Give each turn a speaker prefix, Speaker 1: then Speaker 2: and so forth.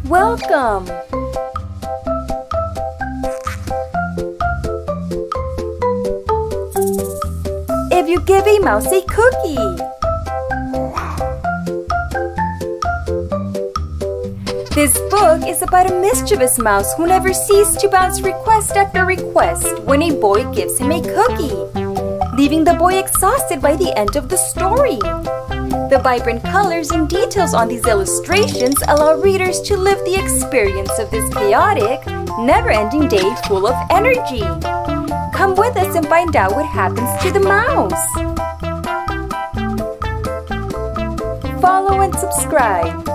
Speaker 1: Welcome! If you give a mouse a cookie. This book is about a mischievous mouse who never ceases to bounce request after request when a boy gives him a cookie, leaving the boy exhausted by the end of the story. The vibrant colors and details on these illustrations allow readers to live the experience of this chaotic, never-ending day full of energy. Come with us and find out what happens to the mouse. Follow and subscribe.